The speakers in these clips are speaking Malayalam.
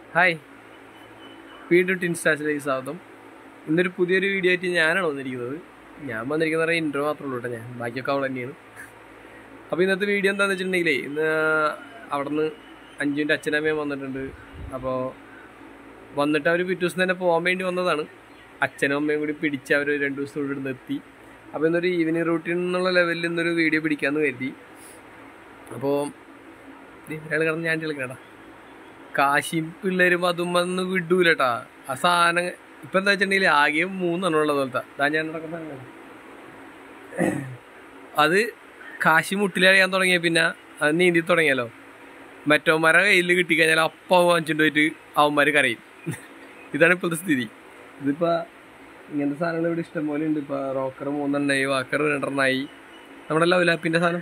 ഹായ്, വീണ്ടും ടിൻസ്റ്റാസിലേക്ക് സ്വാഗതം. ഇന്നൊരു പുതിയൊരു വീഡിയോ ആയിട്ട് ഞാനാണ് വന്നിരിക്കുന്നത്. ഞാൻ വന്നിരിക്കുന്നത് ഇൻട്രോ മാത്രമേ ഉള്ളൂ കേട്ടോ. ഞാൻ ബാക്കിയൊക്കെ അവൾ തന്നെയാണ്. അപ്പോൾ ഇന്നത്തെ വീഡിയോ എന്താണെന്ന് വെച്ചിട്ടുണ്ടെങ്കിലേ, ഇന്ന് അവിടെ നിന്ന് അഞ്ജുവിൻ്റെ അച്ഛനമ്മയും വന്നിട്ടുണ്ട്. അപ്പോൾ വന്നിട്ട് അവർ പിറ്റേ ദിവസം തന്നെ പോകാൻ വേണ്ടി വന്നതാണ്. അച്ഛനും അമ്മയും കൂടി പിടിച്ച് അവർ 2 ദിവസം ഇവിടെ നിർത്തി. അപ്പോൾ ഇന്നൊരു ഈവനിങ് റൂട്ടീൻ എന്നുള്ള ലെവലിൽ ഇന്നൊരു വീഡിയോ പിടിക്കാമെന്ന് കരുതി. അപ്പോൾ ഒരാൾ കിടന്ന് ഞാൻ കളിക്കണേടാ. കാശിയും പിള്ളേരും അതും വന്ന് വിടൂലട്ടാ. ആ സാധനം ഇപ്പം എന്താ വെച്ചിട്ടുണ്ടെങ്കിൽ ആകെ 3 ഉള്ളത് പോലത്തെ ഞാൻ നടക്കുന്ന അത് കാശി മുട്ടിലറിയാൻ തുടങ്ങിയ പിന്നെ അത് നീന്തി തുടങ്ങിയാലോ. മറ്റവന്മാരെ കയ്യിൽ കിട്ടിക്കഴിഞ്ഞാൽ അപ്പം വാങ്ങിച്ചിട്ട് പോയിട്ട് അവന്മാർ കരയും. ഇതാണ് ഇപ്പോഴത്തെ സ്ഥിതി. ഇതിപ്പോൾ ഇങ്ങനത്തെ സാധനങ്ങൾ ഇവിടെ ഇഷ്ടം പോലെ ഉണ്ട്. ഇപ്പോൾ റോക്കർ 3 എണ്ണമായി, വാക്കർ 2 എണ്ണമായി. നമ്മുടെ ലവലാപ്പിൻ്റെ സാധനം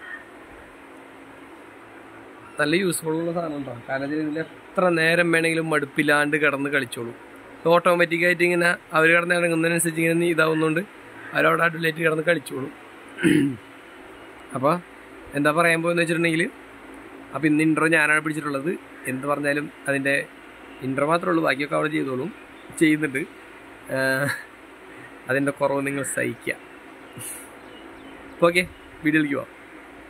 നല്ല യൂസ്ഫുള്ളുള്ള സാധനം ഉണ്ടോ. കാരണം ഇതിൽ എത്ര നേരം വേണമെങ്കിലും മടുപ്പില്ലാണ്ട് കിടന്ന് കളിച്ചോളൂ. ഓട്ടോമാറ്റിക്കായിട്ട് ഇങ്ങനെ അവർ കിടന്ന് ഇറങ്ങുന്നതിനനുസരിച്ച് ഇങ്ങനെ ഇതാവുന്നതുകൊണ്ട് അവരവിടെ അടിയിലായിട്ട് കിടന്ന് കളിച്ചോളൂ. അപ്പോൾ എന്താ പറയാൻ പോകുന്നത് വെച്ചിട്ടുണ്ടെങ്കിൽ, അപ്പോൾ ഇന്ന് ഇൻട്രോ ഞാനാണ് പിടിച്ചിട്ടുള്ളത്. എന്ത് പറഞ്ഞാലും അതിൻ്റെ ഇൻട്രോ മാത്രമേ ഉള്ളൂ, ബാക്കിയൊക്കെ അവിടെ ചെയ്യുന്നുണ്ട്. അതിൻ്റെ കുറവ് നിങ്ങൾ സഹിക്കുക. ഓക്കെ, വീഡിയോയിലേക്ക് പോവാം.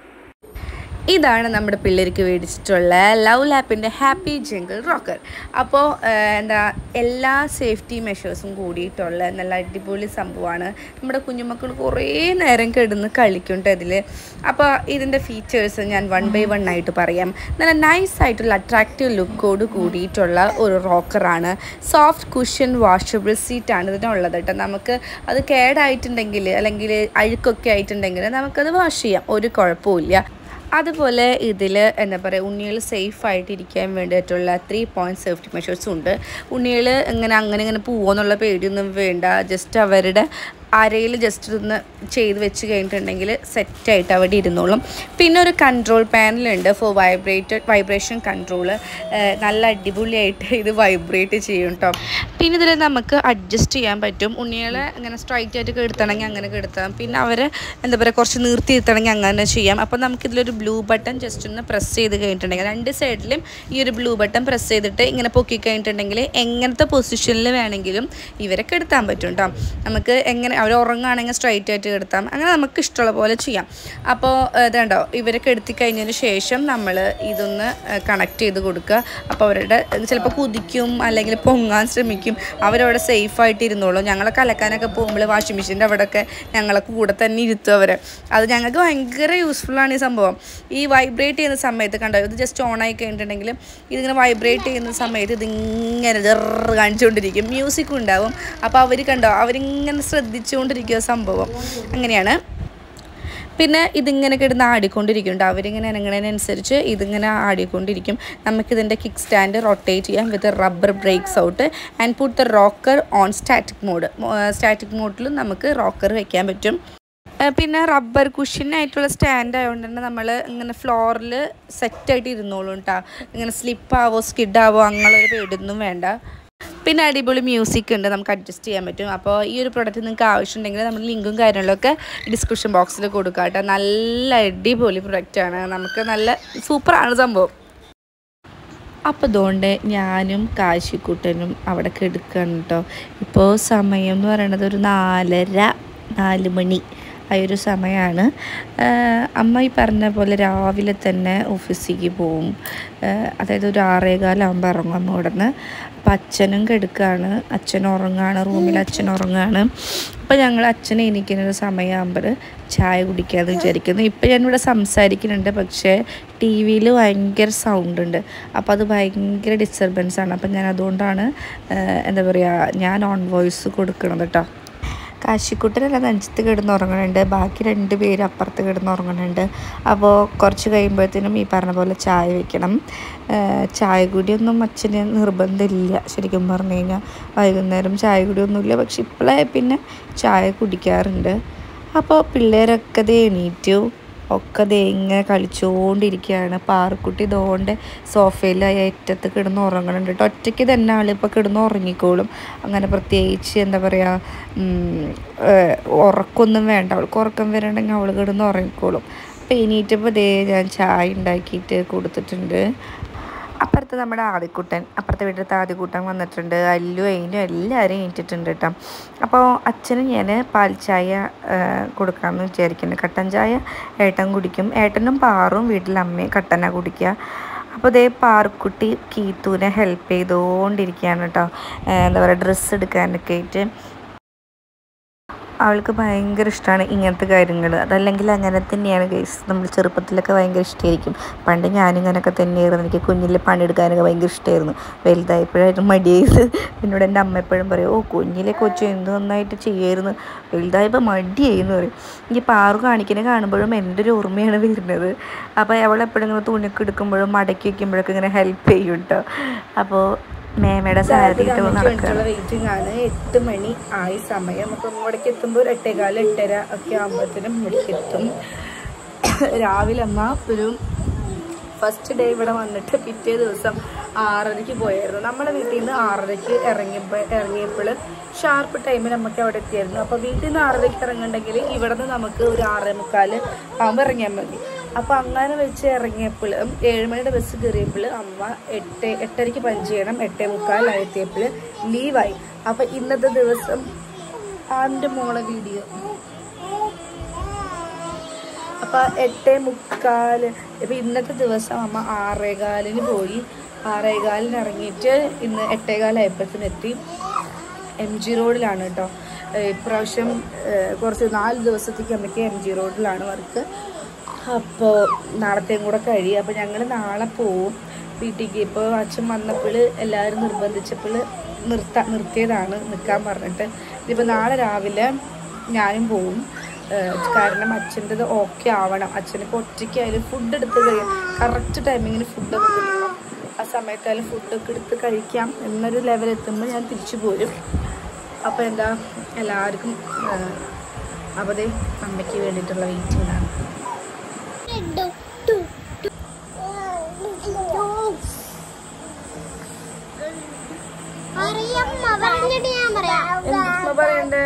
ഇതാണ് നമ്മുടെ പിള്ളേർക്ക് മേടിച്ചിട്ടുള്ള ലവ് ലാപ്പിൻ്റെ ഹാപ്പി ജംഗിൾ റോക്കർ. അപ്പോൾ എല്ലാ സേഫ്റ്റി മെഷേഴ്സും കൂടിയിട്ടുള്ള നല്ല അടിപൊളി സംഭവമാണ്. നമ്മുടെ കുഞ്ഞുമക്കൾ കുറേ നേരം കിടന്ന് കളിക്കുന്നുണ്ട് ഇതിൽ. അപ്പോൾ ഇതിൻ്റെ ഫീച്ചേഴ്സ് ഞാൻ 1 by 1 ആയിട്ട് പറയാം. നല്ല നൈസായിട്ടുള്ള അട്രാക്റ്റീവ് ലുക്കോട് കൂടിയിട്ടുള്ള ഒരു റോക്കറാണ്. സോഫ്റ്റ് കുഷൻ വാഷബിൾ സീറ്റാണ് ഇതിനുള്ളത് കേട്ടോ. നമുക്ക് അത് കേടായിട്ടുണ്ടെങ്കിൽ അല്ലെങ്കിൽ അഴുക്കൊക്കെ ആയിട്ടുണ്ടെങ്കിൽ നമുക്കത് വാഷ് ചെയ്യാം, ഒരു കുഴപ്പമില്ല. അതുപോലെ ഇതിൽ എന്താ പറയുക, ഉണ്ണികൾ സേഫായിട്ടിരിക്കാൻ വേണ്ടിയിട്ടുള്ള 3 point സേഫ്റ്റി മെഷേഴ്സും ഉണ്ട്. ഉണ്ണികൾ അങ്ങനെ പോവുമെന്നുള്ള പേടിയൊന്നും വേണ്ട. ജസ്റ്റ് അവരുടെ അരയിൽ ജസ്റ്റ് ഒന്ന് ചെയ്ത് വെച്ച് കഴിഞ്ഞിട്ടുണ്ടെങ്കിൽ സെറ്റായിട്ട് അവിടെ ഇരുന്നോളും. പിന്നെ ഒരു കൺട്രോൾ പാനലുണ്ട് ഫോർ വൈബ്രേഷൻ കൺട്രോൾ. നല്ല അടിപൊളിയായിട്ട് ഇത് വൈബ്രേറ്റ് ചെയ്യും കേട്ടോ. പിന്നെ ഇതിൽ നമുക്ക് അഡ്ജസ്റ്റ് ചെയ്യാൻ പറ്റും. ഉണ്ണികളെ ഇങ്ങനെ സ്ട്രൈറ്റ് ആയിട്ട് കെടുത്തണമെങ്കിൽ അങ്ങനെ കെടുത്താം. പിന്നെ അവരെ എന്താ പറയുക കുറച്ച് നിർത്തി ഇരുത്തണമെങ്കിൽ അങ്ങനെ ചെയ്യാം. അപ്പോൾ നമുക്കിതിലൊരു ബ്ലൂ ബട്ടൺ ജസ്റ്റ് ഒന്ന് പ്രസ് ചെയ്ത് കഴിഞ്ഞിട്ടുണ്ടെങ്കിൽ 2 സൈഡിലും ഈ ഒരു ബ്ലൂ ബട്ടൺ പ്രസ് ചെയ്തിട്ട് ഇങ്ങനെ പൊക്കി കഴിഞ്ഞിട്ടുണ്ടെങ്കിൽ എങ്ങനത്തെ പൊസിഷനിൽ വേണമെങ്കിലും ഇവരെ കെടുത്താൻ പറ്റും കേട്ടോ. നമുക്ക് എങ്ങനെ അവർ ഉറങ്ങുകയാണെങ്കിൽ സ്ട്രൈറ്റ് ആയിട്ട് കെടുത്താം, അങ്ങനെ നമുക്ക് ഇഷ്ടമുള്ള പോലെ ചെയ്യാം. അപ്പോൾ ഇതുണ്ടോ, ഇവരെ കെടുത്തി കഴിഞ്ഞതിന് ശേഷം നമ്മൾ ഇതൊന്ന് കണക്ട് ചെയ്ത് കൊടുക്കുക. അപ്പോൾ അവരുടെ ചിലപ്പോൾ കുതിക്കും അല്ലെങ്കിൽ പൊങ്ങാൻ ശ്രമിക്കും. അവരവിടെ സേഫായിട്ട് ഇരുന്നോളും. ഞങ്ങളൊക്കെ അലക്കാനൊക്കെ പോകുമ്പോൾ വാഷിംഗ് മെഷീൻ്റെ അവിടെയൊക്കെ ഞങ്ങളെ കൂടെ തന്നെ ഇരുത്തും അവരെ. അത് ഞങ്ങൾക്ക് ഭയങ്കര യൂസ്ഫുള്ളാണ് ഈ സംഭവം. ഈ വൈബ്രേറ്റ് ചെയ്യുന്ന സമയത്ത് കണ്ടോ, ഇത് ജസ്റ്റ് ഓൺ ആയി കഴിഞ്ഞിട്ടുണ്ടെങ്കിൽ ഇതിങ്ങനെ വൈബ്രേറ്റ് ചെയ്യുന്ന സമയത്ത് ഇതിങ്ങനെ കാണിച്ചുകൊണ്ടിരിക്കും, മ്യൂസിക്കും ഉണ്ടാവും. അപ്പോൾ അവർ കണ്ടോ, അവരിങ്ങനെ ശ്രദ്ധിച്ചുകൊണ്ടിരിക്കുക സംഭവം. അങ്ങനെയാണ്. പിന്നെ ഇതിങ്ങനെ കിടന്ന് ആടിക്കൊണ്ടിരിക്കുന്നുണ്ട്. അവരിങ്ങനെ ഇറങ്ങുന്നതിനനുസരിച്ച് ഇതിങ്ങനെ ആടിക്കൊണ്ടിരിക്കും. നമുക്കിതിൻ്റെ കിക്ക് സ്റ്റാൻഡ് റൊട്ടേറ്റ് ചെയ്യാം with rubber brakes out and put the rocker on static mode. Static മോഡിലും നമുക്ക് റോക്കർ വയ്ക്കാൻ പറ്റും. പിന്നെ റബ്ബർ കുഷ്യനായിട്ടുള്ള സ്റ്റാൻഡ് ആയതുകൊണ്ട് തന്നെ നമ്മൾ ഇങ്ങനെ ഫ്ലോറിൽ സെറ്റായിട്ട് ഇരുന്നോളും കേട്ടോ. ഇങ്ങനെ സ്ലിപ്പാവോ സ്കിഡാവോ അങ്ങനെയൊരു പേടിയൊന്നും വേണ്ട. പിന്നെ അടിപൊളി മ്യൂസിക് ഉണ്ട്, നമുക്ക് അഡ്ജസ്റ്റ് ചെയ്യാൻ പറ്റും. അപ്പോൾ ഈ ഒരു പ്രൊഡക്റ്റ് നിങ്ങൾക്ക് ആവശ്യമുണ്ടെങ്കിൽ നമ്മൾ ലിങ്കും കാര്യങ്ങളൊക്കെ ഡിസ്ക്രിപ്ഷൻ ബോക്സിൽ കൊടുക്കാം കേട്ടോ. നല്ല അടിപൊളി പ്രൊഡക്റ്റാണ്, നമുക്ക് നല്ല സൂപ്പറാണ് സംഭവം. അപ്പോൾ അതുകൊണ്ട് ഞാനും കാശിക്കുട്ടനും അവിടെ കിടക്കുകയാണ് കേട്ടോ. ഇപ്പോൾ സമയം എന്ന് പറയുന്നത് ഒരു 4 മണി ആ ഒരു സമയമാണ്. അമ്മ ഈ പറഞ്ഞ പോലെ രാവിലെ തന്നെ ഓഫീസിലേക്ക് പോവും. അതായത് ഒരു 6:15 ആകുമ്പോൾ ഇറങ്ങും അമ്മ ഇവിടെ നിന്ന്. അപ്പം അച്ഛനും കിടക്കുകയാണ്, അച്ഛൻ ഉറങ്ങുകയാണ്, റൂമിൽ അച്ഛൻ ഉറങ്ങുകയാണ്. അപ്പോൾ ഞങ്ങൾ അച്ഛനെ എണീക്കുന്നൊരു സമയമാകുമ്പോൾ ചായ കുടിക്കാമെന്ന് വിചാരിക്കുന്നു. ഇപ്പം ഞാനിവിടെ സംസാരിക്കുന്നുണ്ട്, പക്ഷേ ടി വിയിൽ ഭയങ്കര സൗണ്ട് ഉണ്ട്. അപ്പോൾ അത് ഭയങ്കര ഡിസ്റ്റർബൻസാണ്. അപ്പം ഞാൻ അതുകൊണ്ടാണ് എന്താ പറയുക, ഞാൻ ഓൺ വോയിസ് കൊടുക്കണത് കേട്ടോ. കാശിക്കുട്ടനെല്ലാം നെഞ്ചത്ത് കിടന്ന് ഉറങ്ങുന്നുണ്ട്, ബാക്കി 2 പേര് അപ്പുറത്ത് കിടന്ന് ഉറങ്ങുന്നുണ്ട്. അപ്പോൾ കുറച്ച് കഴിയുമ്പോഴത്തേനും ഈ പറഞ്ഞ പോലെ ചായ വെക്കണം. ചായ കുടിയൊന്നും അച്ഛന് നിർബന്ധമില്ല ശരിക്കും പറഞ്ഞു കഴിഞ്ഞാൽ. വൈകുന്നേരം ചായ കുടിയൊന്നുമില്ല, പക്ഷെ ഇപ്പോഴേ പിന്നെ ചായ കുടിക്കാറുണ്ട്. അപ്പോൾ പിള്ളേരൊക്കെ എണീറ്റു, ഒക്കെ ഇങ്ങനെ കളിച്ചുകൊണ്ടിരിക്കുകയാണ്. പാറക്കുട്ടി ഇതുകൊണ്ട് സോഫയിൽ അറ്റത്ത് കിടന്ന് ഉറങ്ങുന്നുണ്ട് കേട്ടോ. ഒറ്റയ്ക്ക് തന്നെ ആളിപ്പോൾ കിടന്ന് ഉറങ്ങിക്കോളും. അങ്ങനെ പ്രത്യേകിച്ച് എന്താ പറയുക, ഉറക്കമൊന്നും വേണ്ട. അവൾക്ക് ഉറക്കം വരണമെങ്കിൽ അവൾ കിടന്ന് ഉറങ്ങിക്കോളും. അപ്പോൾ എണീറ്റപ്പോൾ ഞാൻ ചായ ഉണ്ടാക്കിയിട്ട് കൊടുത്തിട്ടുണ്ട്. അപ്പുറത്ത് അപ്പുറത്ത് നമ്മുടെ ആദിക്കുട്ടൻ, അപ്പുറത്തെ വീട്ടിലത്തെ ആദിക്കുട്ടൻ വന്നിട്ടുണ്ട്. അല്ലു അതിനും എല്ലാവരും ഏറ്റിട്ടുണ്ട് കേട്ടോ. അപ്പോൾ അച്ഛന് ഞാൻ പാൽ ചായ കൊടുക്കാമെന്ന് വിചാരിക്കുന്നുണ്ട്. കട്ടൻ ചായ ഏട്ടൻ കുടിക്കും. ഏട്ടനും പാറും വീട്ടിൽ അമ്മയും കട്ടനാണ് കുടിക്കുക. അപ്പോൾ ഇതേ പാറുക്കുട്ടി കീത്തൂനെ ഹെൽപ്പ് ചെയ്തുകൊണ്ടിരിക്കുകയാണ് കേട്ടോ. എന്താ പറയുക, ഡ്രസ്സ് എടുക്കാനൊക്കെ ആയിട്ട്. അവൾക്ക് ഭയങ്കര ഇഷ്ടമാണ് ഇങ്ങനത്തെ കാര്യങ്ങൾ. അതല്ലെങ്കിൽ അങ്ങനെ തന്നെയാണ് ഗൈസ്. നമ്മൾ ചെറുപ്പത്തിലൊക്കെ ഭയങ്കര ഇഷ്ടമായിരിക്കും. പണ്ട് ഞാനിങ്ങനെയൊക്കെ തന്നെയായിരുന്നു. എനിക്ക് കുഞ്ഞിൽ പണിയെടുക്കാനൊക്കെ ഭയങ്കര ഇഷ്ടമായിരുന്നു. വലുതായപ്പോഴായിട്ട് മടിയായത്. എന്നോട് എൻ്റെ അമ്മ എപ്പോഴും പറയും, ഓ കുഞ്ഞിലെ കൊച്ചു എന്ത് നന്നായിട്ട് ചെയ്യുമായിരുന്നു, വലുതായപ്പോൾ മടിയായിരുന്നു പറയും. എനിക്ക് പാറു കാണിക്കുന്നത് കാണുമ്പോഴും എൻ്റെ ഒരു ഓർമ്മയാണ് വരുന്നത്. അപ്പോൾ അവളെപ്പോഴും ഇങ്ങനെ തുണിയൊക്കെ എടുക്കുമ്പോഴും മടക്കി വയ്ക്കുമ്പോഴൊക്കെ ഇങ്ങനെ ഹെൽപ്പ് ചെയ്യും കേട്ടോ. അപ്പോൾ മേമയുടെ സാരിയിട്ട് നടക്കുകയാണ്. വെയിറ്റിംഗ് ആണ്. 8 മണി ആയി സമയം. അപ്പം ഇവിടേക്ക് എത്തുമ്പോൾ 8:15 8:30 ഒക്കെ ആകുമ്പോഴത്തേനും ഇവിടേക്ക് എത്തും. രാവിലെ അമ്മ ഒരു ഫസ്റ്റ് ഡേ ഇവിടെ വന്നിട്ട് പിറ്റേ ദിവസം 6:30 പോയായിരുന്നു. നമ്മുടെ വീട്ടിൽ നിന്ന് 6:30 ഇറങ്ങിയപ്പോൾ ഷാർപ്പ് ടൈമിൽ നമുക്ക് അവിടെ എത്തിയായിരുന്നു. അപ്പോൾ വീട്ടിൽ നിന്ന് 6:30 ഇറങ്ങുന്നുണ്ടെങ്കിൽ ഇവിടെ നിന്ന് നമുക്ക് ഒരു 6:45 ആകുമ്പോൾ ഇറങ്ങിയാൽ മതി. അപ്പോൾ അങ്ങനെ വെച്ച് ഇറങ്ങിയപ്പോൾ 7 മണിയുടെ ബസ് കയറിയപ്പോൾ അമ്മ 8:30 പഞ്ച് ചെയ്യണം. 8:45 എത്തിയപ്പോൾ ലീവായി. അപ്പോൾ ഇന്നത്തെ ദിവസം അതിൻ്റെ മോളെ വീഡിയോ. അപ്പോൾ 8:45 ഇപ്പം ഇന്നത്തെ ദിവസം അമ്മ 6:15 പോയി. 6:15 ഇറങ്ങിയിട്ട് ഇന്ന് 8:15 ആയപ്പോഴത്തേനെത്തി. MG റോഡിലാണ് കേട്ടോ ഇപ്രാവശ്യം. കുറച്ച് 4 ദിവസത്തേക്ക് അമ്മയ്ക്ക് MG റോഡിലാണ് വർക്ക്. അപ്പോൾ നാളത്തെയും കൂടെ കഴിയും. അപ്പോൾ ഞങ്ങൾ നാളെ പോവും വീട്ടിലേക്ക്. ഇപ്പോൾ അച്ഛൻ വന്നപ്പോൾ എല്ലാവരും നിർബന്ധിച്ചപ്പോൾ നിർത്തിയതാണ് നിൽക്കാൻ പറഞ്ഞിട്ട്. ഇതിപ്പോൾ നാളെ രാവിലെ ഞാനും പോവും. കാരണം അച്ഛൻ്റെത് ഓക്കെ ആവണം. അച്ഛനിപ്പോൾ ഒറ്റയ്ക്കായാലും ഫുഡ് എടുത്ത് കഴിയാം. കറക്റ്റ് ടൈമിങ്ങിന് ഫുഡൊക്കെ കിട്ടണം. ആ സമയത്തായാലും ഫുഡൊക്കെ എടുത്ത് കഴിക്കാം എന്നൊരു ലെവലെത്തുമ്പോൾ ഞാൻ തിരിച്ചു പോരും. അപ്പോൾ എന്താ എല്ലാവർക്കും അവധി അമ്മയ്ക്ക് വേണ്ടിയിട്ടുള്ള വെയിറ്റിംഗാണ്. പറയണ്ടേ?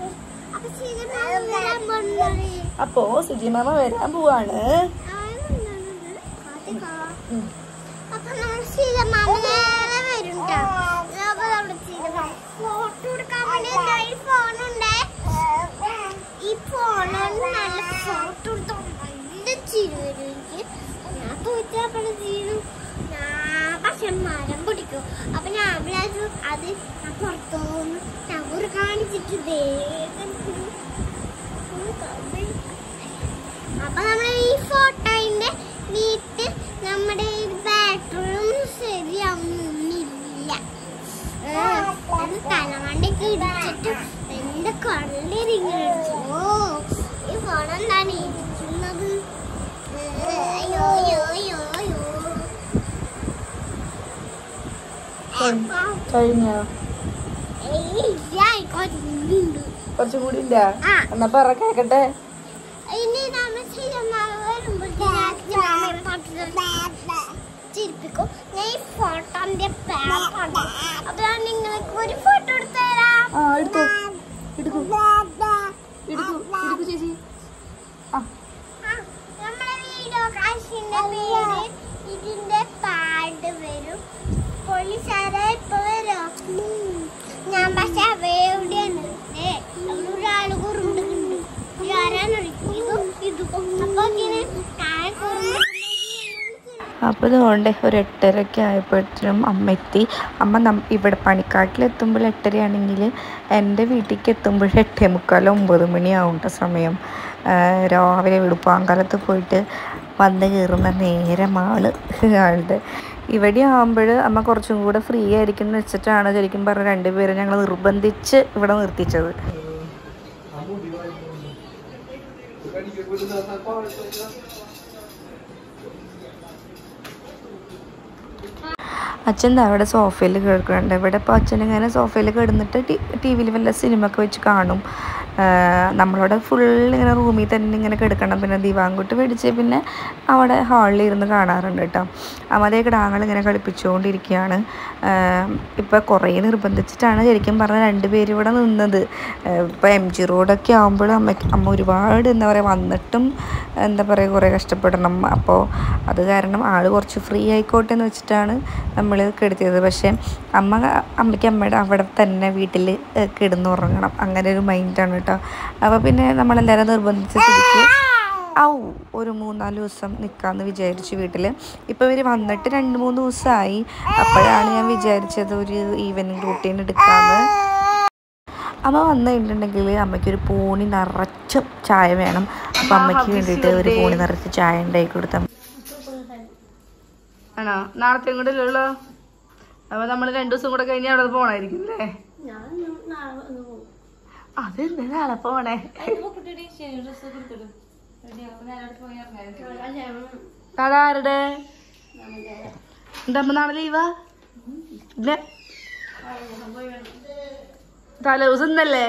അപ്പോ സുജി മാമ വരാൻ പോവാണ്. പക്ഷെ മരം പൊടിക്കും. അപ്പൊ ഞാൻ വിചാരിച്ചു അത് പുറത്തോന്ന് ടവർ കാണിച്ചിട്ട് വേഗം. അപ്പൊ നമ്മുടെ ഈ ഫോട്ടോന്റെ വീട്ടിൽ നമ്മുടെ ബാറ്ററിയും ശരിയാവുന്നില്ല. തലമണ്ടൊക്കെ ഇടിച്ചിട്ട് എന്റെ കള്ളിരിക്കുന്നു. ഈ ഫോൺ എന്താണ് ഇരിക്കുന്നത്? അയ്യോ അയ്യോ അയ്യോ അയ്യോ. കഴിഞ്ഞോ? കുറച്ചും കൂടി ഇല്ല. എന്നാ പറ കേക്കട്ടെ. ചിരിപ്പിക്കും. ഞാൻ ഈ ഫോട്ടോന്റെ അപ്പൊ ഞാൻ നിങ്ങൾക്ക് ഒരു ഫോട്ടോ എടുത്തു തരാം. ചേച്ചി നമ്മുടെ വീഡിയോ കാശിന്റെ പേര് ഇതിന്റെ പാട് വരും. പോലീസുകാരെ ഇപ്പൊ വരോ? ഞാൻ പക്ഷെ അവയെവിടെയാണ് ഒരാള് കുറുണ്ടുണ്ട്. അപ്പൊ ഇങ്ങനെ അപ്പോൾ ഇതുകൊണ്ട് ഒരു 8:30 ആയപ്പോഴത്തേനും അമ്മ എത്തി. അമ്മ ഇവിടെ പണിക്കാട്ടിലെത്തുമ്പോൾ 8:30 ആണെങ്കിൽ എൻ്റെ വീട്ടിലേക്ക് എത്തുമ്പോൾ 8:45 9 മണിയാവും കേട്ടോ സമയം. രാവിലെ വെളുപ്പാങ്കാലത്ത് പോയിട്ട് വന്ന് കയറുന്ന നേരം ആളുടെ ഇവിടെ ആകുമ്പോൾ അമ്മ കുറച്ചും കൂടെ ഫ്രീ ആയിരിക്കും എന്ന് വെച്ചിട്ടാണ് ശരിക്കും പറഞ്ഞ രണ്ടുപേരും ഞങ്ങൾ നിർബന്ധിച്ച് ഇവിടെ നിർത്തിച്ചത്. അച്ഛൻ അവിടെ സോഫയിൽ കിടക്കുന്നുണ്ട്. ഇവിടെ ഇപ്പോൾ അച്ഛനിങ്ങനെ സോഫയിൽ കിടന്നിട്ട് ടി വിയിൽ വല്ല സിനിമ ഒക്കെ വെച്ച് കാണും. നമ്മളവിടെ ഫുൾ ഇങ്ങനെ റൂമിൽ തന്നെ ഇങ്ങനെ കിടക്കണം. പിന്നെ ദിവാങ്കുട്ട് മേടിച്ച് പിന്നെ അവിടെ ഹാളിൽ ഇരുന്ന് കാണാറുണ്ട് കേട്ടോ. അതേ കിടാങ്ങൾ ഇങ്ങനെ കളിപ്പിച്ചുകൊണ്ടിരിക്കുകയാണ്. ഇപ്പോൾ കുറേ നിർബന്ധിച്ചിട്ടാണ് ശരിക്കും പറഞ്ഞാൽ 2 പേരും ഇവിടെ നിന്നത്. ഇപ്പോൾ MG റോഡൊക്കെ ആകുമ്പോൾ അമ്മ ഒരുപാട് എന്താ പറയുക വന്നിട്ടും എന്താ പറയുക കുറേ കഷ്ടപ്പെടണം. അപ്പോൾ അത് കാരണം ആൾ കുറച്ച് ഫ്രീ ആയിക്കോട്ടെ എന്ന് വെച്ചിട്ടാണ് നമ്മൾ കിടത്തിയത്. പക്ഷേ അമ്മയ്ക്ക് അമ്മയുടെ അവിടെ തന്നെ വീട്ടിൽ കിടന്നുറങ്ങണം അങ്ങനെ ഒരു മൈൻഡാണ് കേട്ടോ. അപ്പോൾ പിന്നെ നമ്മളെല്ലാവരും നിർബന്ധിച്ച സ്ഥിതിക്ക് ഒരു 3-4 ദിവസം നിൽക്കാമെന്ന് വിചാരിച്ചു വീട്ടിൽ. ഇപ്പോൾ ഇവർ വന്നിട്ട് 2-3 ദിവസമായി. അപ്പോഴാണ് ഞാൻ വിചാരിച്ചത് ഒരു ഈവനിങ് റൂട്ടീൻ എടുക്കാമെന്ന്. അമ്മ വന്നു കഴിഞ്ഞിട്ടുണ്ടെങ്കിൽ അമ്മയ്ക്കൊരു പൂണി നിറച്ച ചായ വേണം. അപ്പം അമ്മയ്ക്ക് വേണ്ടിയിട്ട് ഒരു പൂണി നിറച്ച ചായ ഉണ്ടാക്കി കൊടുത്താൽ ആണോ? നാളത്തെ കൂടെ ഉള്ളോ? അപ്പോൾ നമ്മൾ 2 ദിവസം കൂടെ കഴിഞ്ഞ് അവിടെ പോകണമായിരിക്കും അല്ലേ? അതെന്താ നാളെ പോണേ? നാളെ ആരുടെ? എന്താ നാളെ ലീവാ? ഇല്ല, തലേദിവസം ഇന്നല്ലേ?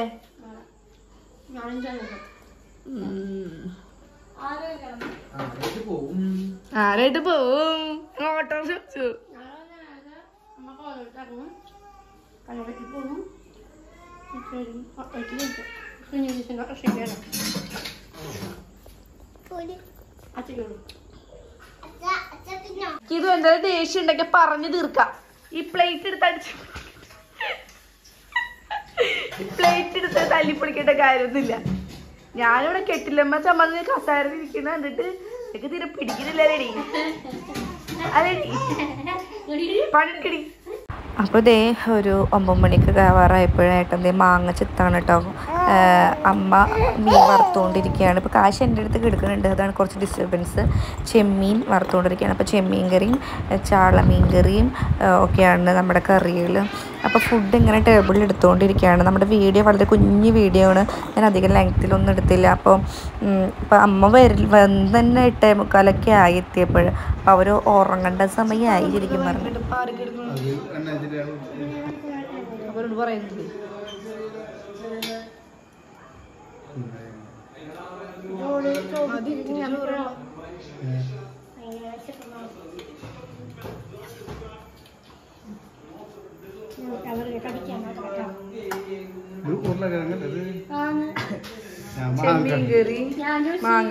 ആരായിട്ട് പോവും? ഓട്ടോ ചോദിച്ചു. ഇത് എന്തായാലും ദേഷ്യം ഉണ്ടെങ്കിൽ പറഞ്ഞു തീർക്കാം. ഈ പ്ലേറ്റ് എടുത്ത് തല്ലിപ്പൊളിക്കേണ്ട കാര്യമൊന്നുമില്ല. ഞാനിവിടെ കെട്ടിലമ്മ ചമ്മന്ന് കസാരയിൽ ഇരിക്കുന്ന കണ്ടിട്ട് എനിക്ക് തീരെ പിടിക്കുന്നില്ല. പണിക്കടി. അപ്പോൾ ഇതേ ഒരു 9 മണിക്ക് കയറായപ്പോഴായിട്ട് മാങ്ങ ചിത്താണ് കേട്ടോ. അമ്മ മീൻ വറുത്തുകൊണ്ടിരിക്കുകയാണ്. ഇപ്പോൾ കാശ് എൻ്റെ അടുത്ത് കിടക്കുന്നുണ്ട്, അതാണ് കുറച്ച് ഡിസ്റ്റർബൻസ്. ചെമ്മീൻ വറുത്തുകൊണ്ടിരിക്കുകയാണ്. അപ്പോൾ ചെമ്മീൻ കറിയും ചാളമീൻ കറിയും ഒക്കെയാണ് നമ്മുടെ കറികൾ. അപ്പോൾ ഫുഡ് ഇങ്ങനെ ടേബിളിൽ എടുത്തുകൊണ്ടിരിക്കുകയാണ്. നമ്മുടെ വീഡിയോ വളരെ കുഞ്ഞു വീഡിയോ ആണ്, ഞാൻ അധികം ലെങ്ത്തിലൊന്നും എടുത്തില്ല. അപ്പോൾ അമ്മ വന്ന് തന്നെ 8:45 ആയി എത്തിയപ്പോൾ. അപ്പോൾ അവർ ഉറങ്ങേണ്ട സമയമായി ശരിക്കും പറഞ്ഞു. ചെമ്മീൻ കറി മാങ്ങ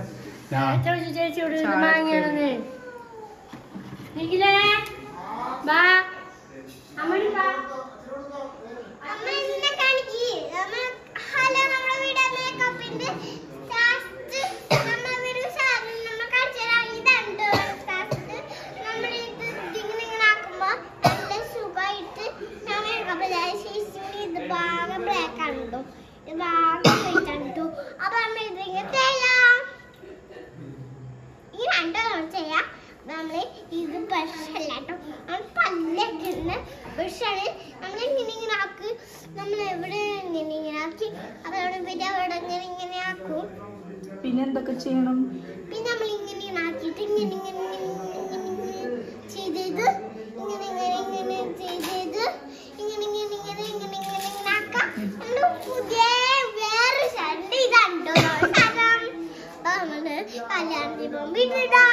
പിന്നെ എന്തൊക്കെ ചെയ്യണം? പിന്നെ നമ്മൾ ഇങ്ങനെ ആക്കിയിട്ട് ഇങ്ങനെ ചെയ്തത് ഇങ്ങനെ ആക്കാം. പുതിയ വേറെ ഷണ്ട് ഇതുണ്ടോ നമ്മള് കല്യാണത്തിന് പോകുമ്പോ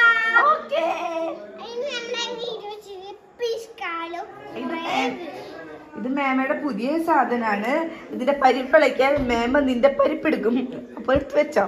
ഇത് മേമയുടെ പുതിയ സാധനാണ്. ഇതിന്റെ പരിപ്പിളയ്ക്കാൻ മേമ നിന്റെ പരിപ്പെടുക്കും. അപ്പൊ എടുത്ത് വെച്ചോ.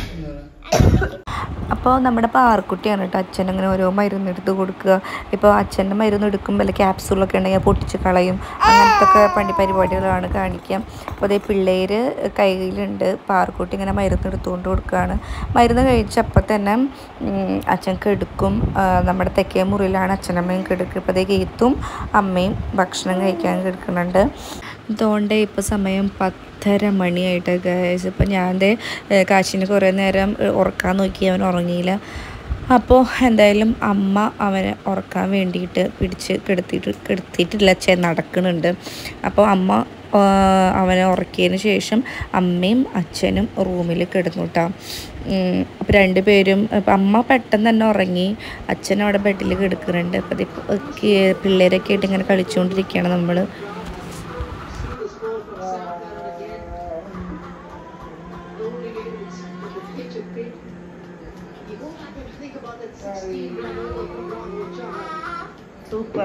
അപ്പോൾ നമ്മുടെ പാർക്കുട്ടിയാണ് കേട്ടോ. അച്ഛൻ അങ്ങനെ ഓരോ മരുന്ന് എടുത്ത് കൊടുക്കുക. ഇപ്പോൾ അച്ഛൻ്റെ മരുന്ന് എടുക്കുമ്പോൾ ക്യാപ്സൂളൊക്കെ ഉണ്ടെങ്കിൽ പൊട്ടിച്ച് കളയും. അങ്ങനത്തെ ഒക്കെ പരിപാടികളാണ് കാണിക്കുക. അപ്പോൾ അതേ പിള്ളേർ കയ്യിലുണ്ട്. പാർക്കുട്ടി ഇങ്ങനെ മരുന്ന് എടുത്തുകൊണ്ട് കൊടുക്കുകയാണ്. മരുന്ന് കഴിച്ചപ്പോൾ തന്നെ അച്ഛൻ കെടുക്കും. നമ്മുടെ തെക്കേ മുറിയിലാണ് അച്ഛനമ്മയും കെടുക്കുക. ഇപ്പോൾ അതേ ഗീത്തും അമ്മയും ഭക്ഷണം കഴിക്കാൻ കെടുക്കുന്നുണ്ട്. അതുകൊണ്ട് ഇപ്പോൾ സമയം 10:30 മണിയായിട്ട് ഗൈസ്. ഇപ്പോൾ ഞാൻ കാശിന് കുറേ നേരം ഉറക്കാൻ നോക്കി, അവൻ ഉറങ്ങിയില്ല. അപ്പോൾ എന്തായാലും അമ്മ അവനെ ഉറക്കാൻ വേണ്ടിയിട്ട് പിടിച്ച് കിടത്തിയിട്ടില്ല, നടക്കുന്നുണ്ട്. അപ്പോൾ അമ്മ അവനെ ഉറക്കിയതിന് ശേഷം അമ്മയും അച്ഛനും റൂമിൽ കിടന്നു കേട്ടോ. അപ്പോൾ 2 പേരും അമ്മ പെട്ടെന്ന് തന്നെ ഉറങ്ങി, അച്ഛൻ അവിടെ ബെഡിൽ കിടക്കുന്നുണ്ട്. അപ്പോൾ പിള്ളേരൊക്കെ ആയിട്ട് ഇങ്ങനെ കളിച്ചുകൊണ്ടിരിക്കുകയാണ് നമ്മൾ.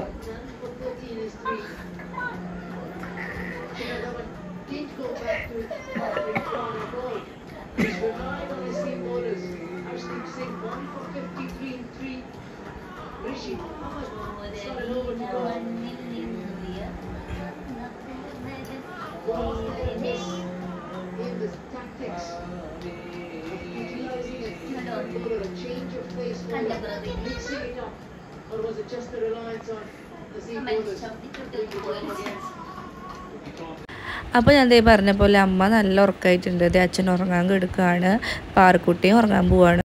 അപ്പോൾ ഞാൻ ദേ പറഞ്ഞ പോലെ അമ്മ നല്ല ഉറക്കമായിട്ടുണ്ട്. അച്ഛൻ ഉറങ്ങാൻ കിടക്കുകയാണ്, പാറക്കുട്ടിയും ഉറങ്ങാൻ പോവാണ്.